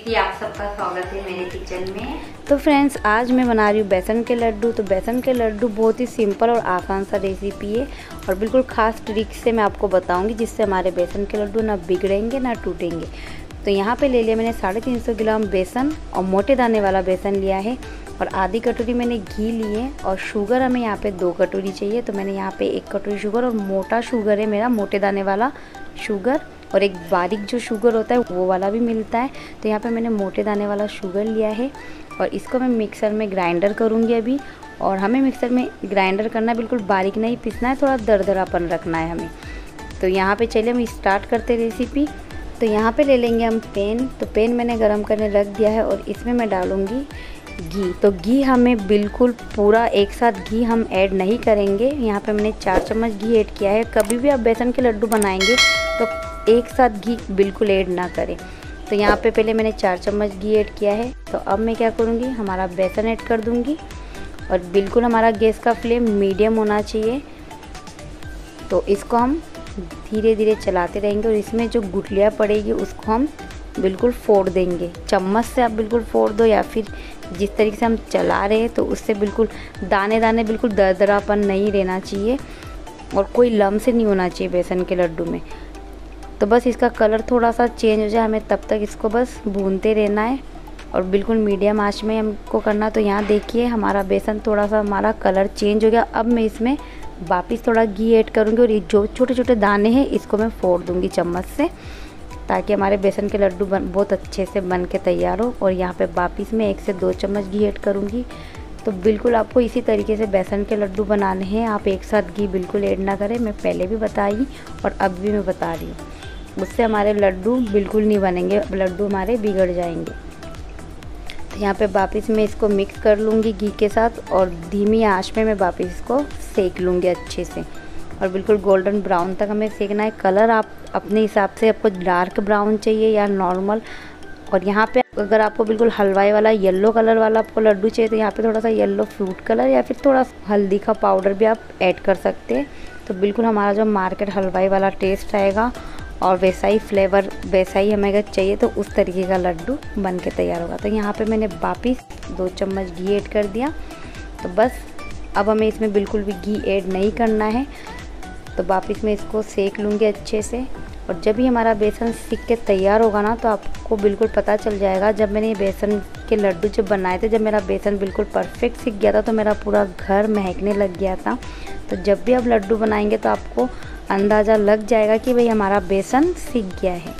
कीर्ति, आप सबका स्वागत है मेरे किचन में। तो फ्रेंड्स, आज मैं बना रही हूँ बेसन के लड्डू। तो बेसन के लड्डू बहुत ही सिंपल और आसान सा रेसिपी है और बिल्कुल ख़ास ट्रिक से मैं आपको बताऊंगी जिससे हमारे बेसन के लड्डू ना बिगड़ेंगे ना टूटेंगे। तो यहाँ पे ले लिया मैंने 350 ग्राम बेसन और मोटे दाने वाला बेसन लिया है और आधी कटोरी मैंने घी लिए और शुगर हमें यहाँ पे 2 कटोरी चाहिए। तो मैंने यहाँ पे 1 कटोरी शुगर और मोटा शुगर है मेरा, मोटे दाने वाला शुगर, और एक बारीक जो शुगर होता है वो वाला भी मिलता है। तो यहाँ पे मैंने मोटे दाने वाला शुगर लिया है और इसको मैं मिक्सर में ग्राइंडर करूँगी अभी। और हमें मिक्सर में ग्राइंडर करना है, बिल्कुल बारीक नहीं पीसना है, थोड़ा दरदरापन रखना है हमें। तो यहाँ पे चलिए हम स्टार्ट करते रेसिपी। तो यहाँ पे ले लेंगे हम पैन। तो पैन मैंने गरम करने रख दिया है और इसमें मैं डालूँगी घी। तो घी हमें बिल्कुल पूरा एक साथ घी हम ऐड नहीं करेंगे। यहाँ पे मैंने 4 चम्मच घी ऐड किया है। कभी भी आप बेसन के लड्डू बनाएंगे तो एक साथ घी बिल्कुल ऐड ना करें। तो यहाँ पे पहले मैंने 4 चम्मच घी ऐड किया है। तो अब मैं क्या करूँगी, हमारा बेसन ऐड कर दूँगी और बिल्कुल हमारा गैस का फ्लेम मीडियम होना चाहिए। तो इसको हम धीरे धीरे चलाते रहेंगे और इसमें जो गुठलियाँ पड़ेगी उसको हम बिल्कुल फोड़ देंगे। चम्मच से आप बिल्कुल फोड़ दो या फिर जिस तरीके से हम चला रहे हैं तो उससे बिल्कुल दाने दाने बिल्कुल दरदरापन नहीं रहना चाहिए और कोई लम्स नहीं होना चाहिए बेसन के लड्डू में। तो बस इसका कलर थोड़ा सा चेंज हो जाए, हमें तब तक इसको बस भूनते रहना है और बिल्कुल मीडियम आंच में हमको करना। तो यहाँ देखिए हमारा बेसन थोड़ा सा हमारा कलर चेंज हो गया। अब मैं इसमें वापस थोड़ा घी ऐड करूँगी और ये जो छोटे छोटे दाने हैं इसको मैं फोड़ दूँगी चम्मच से, ताकि हमारे बेसन के लड्डू बहुत अच्छे से बन के तैयार हो। और यहाँ पे वापस मैं 1 से 2 चम्मच घी ऐड करूँगी। तो बिल्कुल आपको इसी तरीके से बेसन के लड्डू बनाने हैं, आप एक साथ घी बिल्कुल ऐड ना करें। मैं पहले भी बताई और अब भी मैं बता रही हूँ, उससे हमारे लड्डू बिल्कुल नहीं बनेंगे, लड्डू हमारे बिगड़ जाएंगे। तो यहाँ पे वापस मैं इसको मिक्स कर लूँगी घी के साथ और धीमी आंच में मैं वापस इसको सेक लूँगी अच्छे से और बिल्कुल गोल्डन ब्राउन तक हमें सेकना है। कलर आप अपने हिसाब से, आपको डार्क ब्राउन चाहिए या नॉर्मल। और यहाँ पे अगर आपको बिल्कुल हलवाई वाला येलो कलर वाला आपको लड्डू चाहिए तो यहाँ पे थोड़ा सा येलो फ्रूट कलर या फिर थोड़ा हल्दी का पाउडर भी आप ऐड कर सकते हैं। तो बिल्कुल हमारा जो मार्केट हलवाई वाला टेस्ट आएगा और वैसा ही फ्लेवर वैसा ही हमें अगर चाहिए तो उस तरीके का लड्डू बन के तैयार होगा। तो यहाँ पे मैंने वापस 2 चम्मच घी ऐड कर दिया। तो बस अब हमें इसमें बिल्कुल भी घी ऐड नहीं करना है। तो वापस मैं इसको सेक लूँगी अच्छे से और जब भी हमारा बेसन सीख के तैयार होगा ना तो आपको बिल्कुल पता चल जाएगा। जब मैंने ये बेसन के लड्डू जब बनाए थे, जब मेरा बेसन बिल्कुल परफेक्ट सीख गया था तो मेरा पूरा घर महकने लग गया था। तो जब भी आप लड्डू बनाएंगे तो आपको अंदाज़ा लग जाएगा कि भाई हमारा बेसन सीख गया है।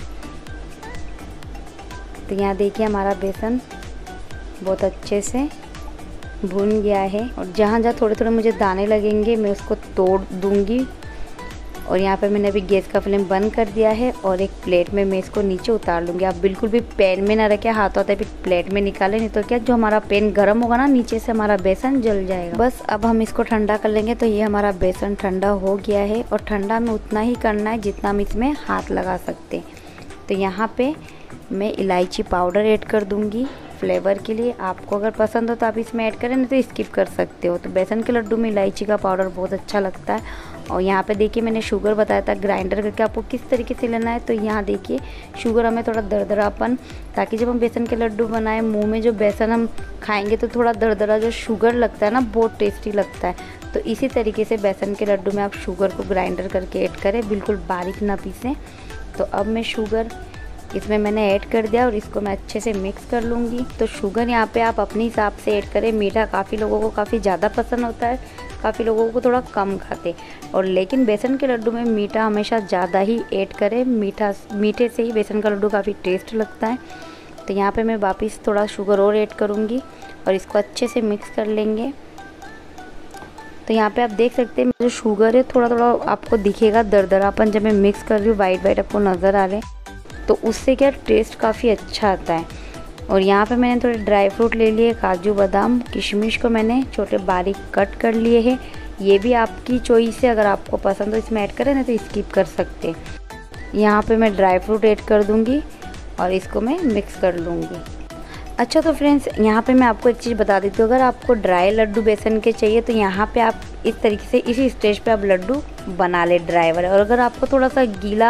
तो यहाँ देखिए हमारा बेसन बहुत अच्छे से भून गया है और जहाँ जहाँ थोड़े थोड़े मुझे दाने लगेंगे मैं उसको तोड़ दूँगी। और यहाँ पर मैंने अभी गैस का फ्लेम बंद कर दिया है और एक प्लेट में मैं इसको नीचे उतार लूँगी। आप बिल्कुल भी पैन में ना रखें, हाथों हाथ भी प्लेट में निकालें, नहीं तो क्या जो हमारा पैन गर्म होगा ना नीचे से हमारा बेसन जल जाएगा। बस अब हम इसको ठंडा कर लेंगे। तो ये हमारा बेसन ठंडा हो गया है और ठंडा में उतना ही करना है जितना हम इसमें हाथ लगा सकते हैं। तो यहाँ पे मैं इलायची पाउडर ऐड कर दूँगी फ्लेवर के लिए। आपको अगर पसंद हो तो आप इसमें ऐड करें, नहीं तो स्किप कर सकते हो। तो बेसन के लड्डू में इलायची का पाउडर बहुत अच्छा लगता है। और यहाँ पे देखिए मैंने शुगर बताया था ग्राइंडर करके आपको किस तरीके से लेना है। तो यहाँ देखिए शुगर हमें थोड़ा दरदरापन, ताकि जब हम बेसन के लड्डू बनाएं मुंह में जो बेसन हम खाएंगे तो थोड़ा दरदरा जो शुगर लगता है ना बहुत टेस्टी लगता है। तो इसी तरीके से बेसन के लड्डू में आप शुगर को ग्राइंडर करके ऐड करें, बिल्कुल बारीक ना पीसें। तो अब मैं शुगर इसमें मैंने ऐड कर दिया और इसको मैं अच्छे से मिक्स कर लूँगी। तो शुगर यहाँ पे आप अपने हिसाब से ऐड करें। मीठा काफ़ी लोगों को काफ़ी ज़्यादा पसंद होता है, काफ़ी लोगों को थोड़ा कम खाते, और लेकिन बेसन के लड्डू में मीठा हमेशा ज़्यादा ही ऐड करें। मीठे से ही बेसन का लड्डू काफ़ी टेस्ट लगता है। तो यहाँ पे मैं वापस थोड़ा शुगर और ऐड करूँगी और इसको अच्छे से मिक्स कर लेंगे। तो यहाँ पे आप देख सकते हैं जो शुगर है थोड़ा थोड़ा आपको दिखेगा दरदरापन, जब मैं मिक्स कर रही हूँ वाइट वाइट आपको नज़र आ रहे हैं, तो उससे क्या टेस्ट काफ़ी अच्छा आता है। और यहाँ पे मैंने थोड़े ड्राई फ्रूट ले लिए, काजू बादाम किशमिश को मैंने छोटे बारीक कट कर लिए हैं। ये भी आपकी चॉइस है, अगर आपको पसंद हो इसमें ऐड करें, नहीं तो स्किप कर सकते हैं। यहाँ पे मैं ड्राई फ्रूट ऐड कर दूँगी और इसको मैं मिक्स कर लूँगी। अच्छा तो फ्रेंड्स यहाँ पे मैं आपको एक चीज़ बता देती हूँ, अगर आपको ड्राई लड्डू बेसन के चाहिए तो यहाँ पे आप इस तरीके से इसी स्टेज पे आप लड्डू बना ले ड्राई वाले। और अगर आपको थोड़ा सा गीला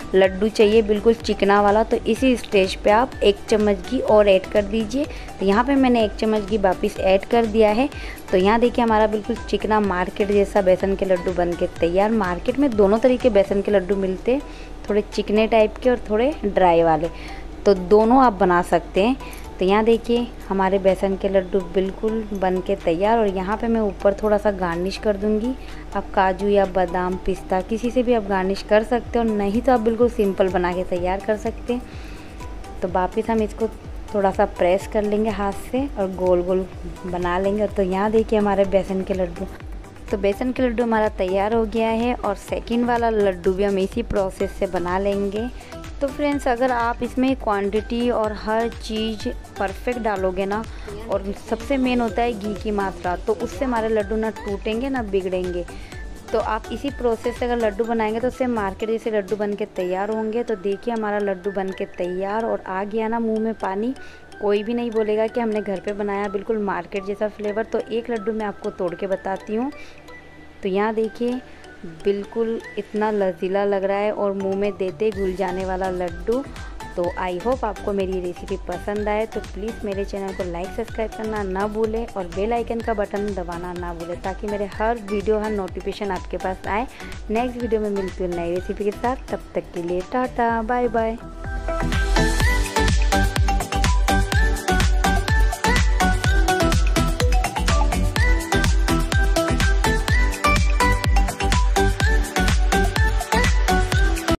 लड्डू चाहिए बिल्कुल चिकना वाला, तो इसी स्टेज पे आप 1 चम्मच घी और ऐड कर दीजिए। तो यहाँ पे मैंने 1 चम्मच घी वापस ऐड कर दिया है। तो यहाँ देखिए हमारा बिल्कुल चिकना मार्केट जैसा बेसन के लड्डू बन के तैयार। मार्केट में दोनों तरीके बेसन के लड्डू मिलते हैं, थोड़े चिकने टाइप के और थोड़े ड्राई वाले, तो दोनों आप बना सकते हैं। तो यहाँ देखिए हमारे बेसन के लड्डू बिल्कुल बन के तैयार। और यहाँ पे मैं ऊपर थोड़ा सा गार्निश कर दूँगी। आप काजू या बादाम, पिस्ता किसी से भी आप गार्निश कर सकते हो, नहीं तो आप बिल्कुल सिंपल बना के तैयार कर सकते हैं। तो वापस हम इसको थोड़ा सा प्रेस कर लेंगे हाथ से और गोल गोल बना लेंगे। तो यहाँ देखिए हमारे बेसन के लड्डू, तो बेसन के लड्डू हमारा तैयार हो गया है। और सेकंड वाला लड्डू भी हम इसी प्रोसेस से बना लेंगे। तो फ्रेंड्स, अगर आप इसमें क्वांटिटी और हर चीज़ परफेक्ट डालोगे ना, और सबसे मेन होता है घी की मात्रा, तो उससे हमारे लड्डू ना टूटेंगे ना बिगड़ेंगे। तो आप इसी प्रोसेस से अगर लड्डू बनाएंगे तो उससे मार्केट जैसे लड्डू बन के तैयार होंगे। तो देखिए हमारा लड्डू बन के तैयार, और आ गया ना मुंह में पानी। कोई भी नहीं बोलेगा कि हमने घर पे बनाया, बिल्कुल मार्केट जैसा फ्लेवर। तो एक लड्डू मैं आपको तोड़ के बताती हूँ। तो यहाँ देखिए बिल्कुल इतना लजीला लग रहा है और मुंह में देते घुल जाने वाला लड्डू। तो आई होप आपको मेरी रेसिपी पसंद आए। तो प्लीज़ मेरे चैनल को लाइक सब्सक्राइब करना ना भूलें और बेल आइकन का बटन दबाना ना भूलें, ताकि मेरे हर वीडियो हर नोटिफिकेशन आपके पास आए। नेक्स्ट वीडियो में मिलती हूँ नई रेसिपी के साथ। तब तक के लिए टाटा बाय बाय।